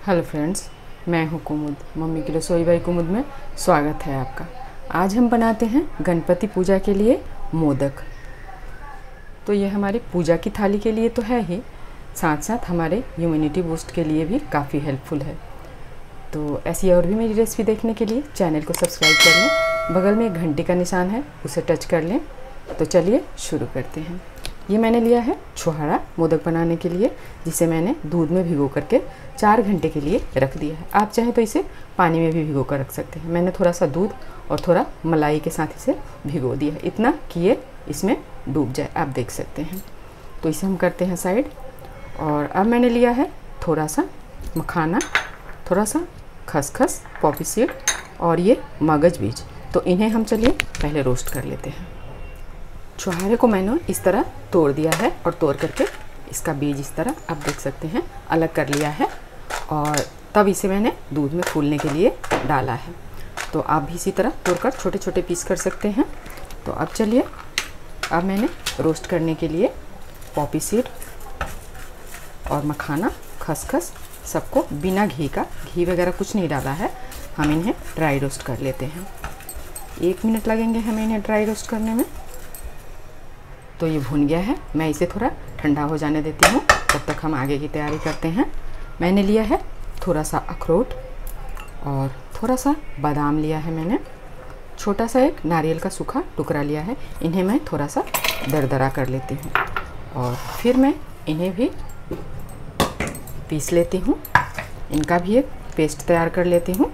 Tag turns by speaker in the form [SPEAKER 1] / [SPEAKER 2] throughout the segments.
[SPEAKER 1] Hello friends, मैं हूँ कुमुद। Mummy की रसोई बाई कुमुद में स्वागत है आपका। आज हम बनाते हैं गणपति पूजा के लिए मोदक। तो ये हमारी पूजा की थाली के लिए तो है ही, साथ साथ हमारे इम्यूनिटी बूस्ट के लिए भी काफ़ी हेल्पफुल है। तो ऐसी और भी मेरी रेसिपी देखने के लिए चैनल को सब्सक्राइब कर लें। बगल में एक घंटी का निशान है, उसे टच कर लें। तो चलिए शुरू करते हैं। ये मैंने लिया है छुहारा मोदक बनाने के लिए, जिसे मैंने दूध में भिगो करके 4 घंटे के लिए रख दिया है। आप चाहें तो इसे पानी में भी भिगो कर रख सकते हैं। मैंने थोड़ा सा दूध और थोड़ा मलाई के साथ इसे भिगो दिया है, इतना कि ये इसमें डूब जाए। आप देख सकते हैं। तो इसे हम करते हैं साइड। और अब मैंने लिया है थोड़ा सा मखाना, थोड़ा सा खसखस, पॉपी सीड और ये मगज बीज। तो इन्हें हम चलिए पहले रोस्ट कर लेते हैं। छुहारे को मैंने इस तरह तोड़ दिया है और तोड़ करके इसका बीज इस तरह आप देख सकते हैं अलग कर लिया है, और तब इसे मैंने दूध में फूलने के लिए डाला है। तो आप भी इसी तरह तोड़कर छोटे छोटे पीस कर सकते हैं। तो अब चलिए, अब मैंने रोस्ट करने के लिए पॉपी सीड और मखाना, खसखस सबको बिना घी का, घी वगैरह कुछ नहीं डाला है, हम इन्हें ड्राई रोस्ट कर लेते हैं। 1 मिनट लगेंगे हमें इन्हें ड्राई रोस्ट करने में। तो ये भुन गया है, मैं इसे थोड़ा ठंडा हो जाने देती हूँ, तब तक हम आगे की तैयारी करते हैं। मैंने लिया है थोड़ा सा अखरोट और थोड़ा सा बादाम लिया है मैंने, छोटा सा एक नारियल का सूखा टुकड़ा लिया है। इन्हें मैं थोड़ा सा दरदरा कर लेती हूँ और फिर मैं इन्हें भी पीस लेती हूँ। इनका भी एक पेस्ट तैयार कर लेती हूँ।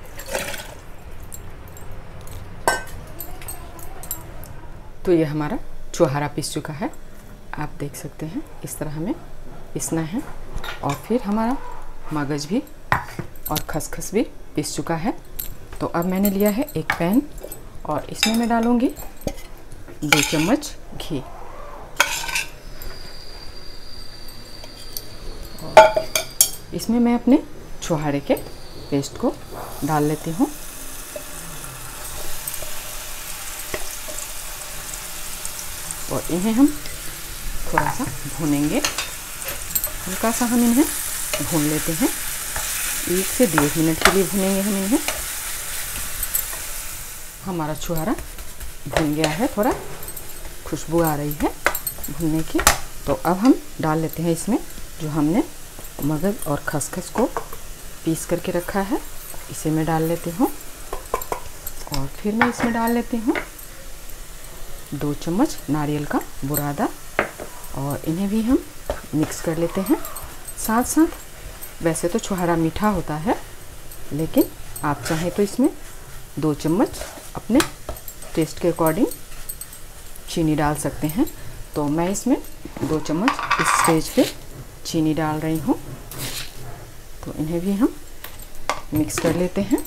[SPEAKER 1] तो ये हमारा छुहारा पिस चुका है, आप देख सकते हैं। इस तरह हमें पीसना है। और फिर हमारा मगज भी और खसखस भी पिस चुका है। तो अब मैंने लिया है एक पैन और इसमें मैं डालूँगी 2 चम्मच घी। और इसमें मैं अपने छुहारे के पेस्ट को डाल लेती हूँ। और इन्हें हम थोड़ा सा भूनेंगे, हल्का सा हम इन्हें भून लेते हैं। 1 से 1.5 मिनट के लिए भूनेंगे हम इन्हें। हमारा छुहारा भून गया है, थोड़ा खुशबू आ रही है भूनने की। तो अब हम डाल लेते हैं इसमें जो हमने मगज और खसखस को पीस करके रखा है, इसे मैं डाल लेती हूँ। और फिर मैं इसमें डाल लेती हूँ 2 चम्मच नारियल का बुरादा, और इन्हें भी हम मिक्स कर लेते हैं। साथ साथ वैसे तो छुहारा मीठा होता है, लेकिन आप चाहें तो इसमें 2 चम्मच अपने टेस्ट के अकॉर्डिंग चीनी डाल सकते हैं। तो मैं इसमें 2 चम्मच इस स्टेज पे चीनी डाल रही हूँ। तो इन्हें भी हम मिक्स कर लेते हैं।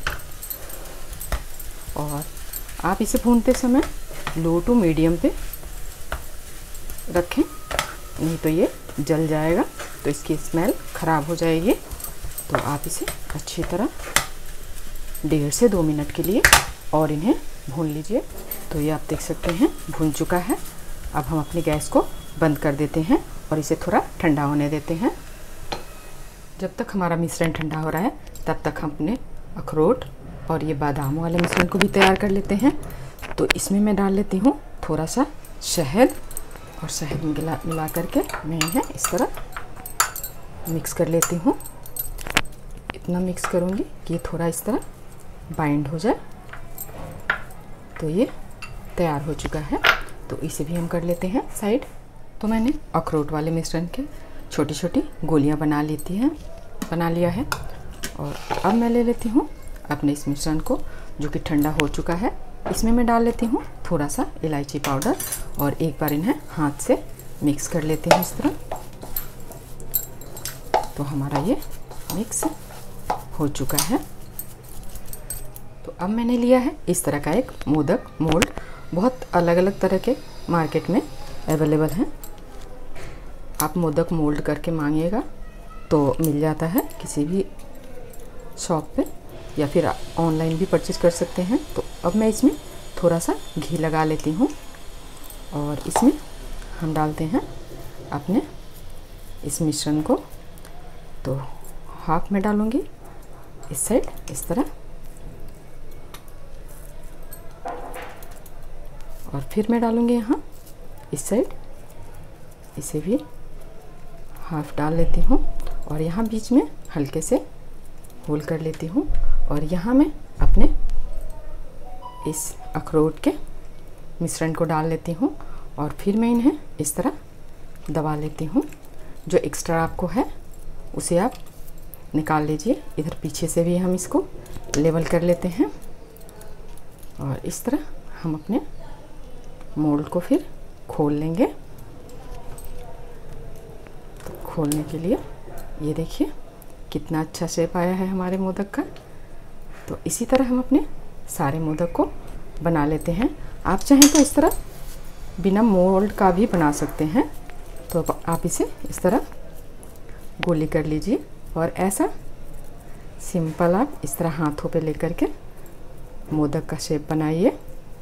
[SPEAKER 1] और आप इसे भूनते समय लो टू मीडियम पे रखें, नहीं तो ये जल जाएगा, तो इसकी स्मेल ख़राब हो जाएगी। तो आप इसे अच्छी तरह 1.5 से 2 मिनट के लिए और इन्हें भून लीजिए। तो ये आप देख सकते हैं भून चुका है। अब हम अपनी गैस को बंद कर देते हैं और इसे थोड़ा ठंडा होने देते हैं। जब तक हमारा मिश्रण ठंडा हो रहा है, तब तक हम अपने अखरोट और ये बादाम वाले मिश्रण को भी तैयार कर लेते हैं। तो इसमें मैं डाल लेती हूँ थोड़ा सा शहद, और शहद मिला करके मैं इन्हें इस तरह मिक्स कर लेती हूँ। इतना मिक्स करूँगी कि ये थोड़ा इस तरह बाइंड हो जाए। तो ये तैयार हो चुका है। तो इसे भी हम कर लेते हैं साइड। तो मैंने अखरोट वाले मिश्रण के छोटी छोटी गोलियाँ बना लिया है। और अब मैं ले लेती हूँ अपने इस मिश्रण को, जो कि ठंडा हो चुका है। इसमें मैं डाल लेती हूँ थोड़ा सा इलायची पाउडर, और एक बार इन्हें हाथ से मिक्स कर लेते हैं इस तरह। तो हमारा ये मिक्स हो चुका है। तो अब मैंने लिया है इस तरह का एक मोदक मोल्ड। बहुत अलग अलग तरह के मार्केट में अवेलेबल हैं। आप मोदक मोल्ड करके मांगिएगा तो मिल जाता है किसी भी शॉप पे, या फिर ऑनलाइन भी परचेज़ कर सकते हैं। तो अब मैं इसमें थोड़ा सा घी लगा लेती हूँ, और इसमें हम डालते हैं अपने इस मिश्रण को। तो हाफ में डालूँगी इस साइड इस तरह, और फिर मैं डालूँगी यहाँ इस साइड, इसे भी हाफ डाल लेती हूँ और यहाँ बीच में हल्के से होल कर लेती हूँ। और यहाँ मैं अपने इस अखरोट के मिश्रण को डाल लेती हूँ और फिर मैं इन्हें इस तरह दबा लेती हूँ। जो एक्स्ट्रा आपको है उसे आप निकाल लीजिए। इधर पीछे से भी हम इसको लेवल कर लेते हैं और इस तरह हम अपने मोल्ड को फिर खोल लेंगे। तो खोलने के लिए ये देखिए कितना अच्छा शेप आया है हमारे मोदक का। तो इसी तरह हम अपने सारे मोदक को बना लेते हैं। आप चाहें तो इस तरह बिना मोल्ड का भी बना सकते हैं। तो आप इसे इस तरह गोली कर लीजिए और ऐसा सिंपल आप इस तरह हाथों पे लेकर के मोदक का शेप बनाइए।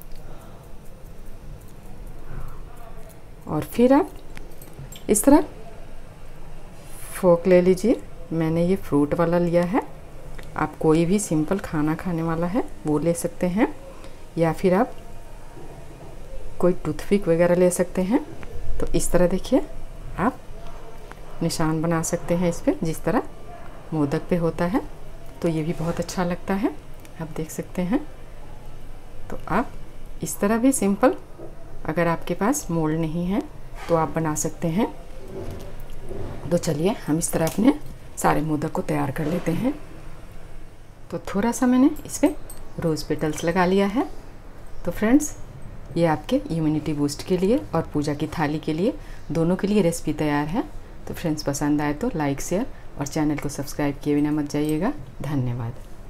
[SPEAKER 1] और फिर आप इस तरह फोक ले लीजिए। मैंने ये फ्रूट वाला लिया है, आप कोई भी सिंपल खाना खाने वाला है वो ले सकते हैं, या फिर आप कोई टूथपिक वगैरह ले सकते हैं। तो इस तरह देखिए आप निशान बना सकते हैं इस पर, जिस तरह मोदक पे होता है। तो ये भी बहुत अच्छा लगता है, आप देख सकते हैं। तो आप इस तरह भी सिंपल, अगर आपके पास मोल्ड नहीं है तो आप बना सकते हैं। तो चलिए हम इस तरह अपने सारे मोदक को तैयार कर लेते हैं। तो थोड़ा सा मैंने इस पर रोज़ पेटल्स लगा लिया है। तो फ्रेंड्स, ये आपके इम्यूनिटी बूस्ट के लिए और पूजा की थाली के लिए, दोनों के लिए रेसिपी तैयार है। तो फ्रेंड्स, पसंद आए तो लाइक शेयर और चैनल को सब्सक्राइब किए बिना मत जाइएगा। धन्यवाद।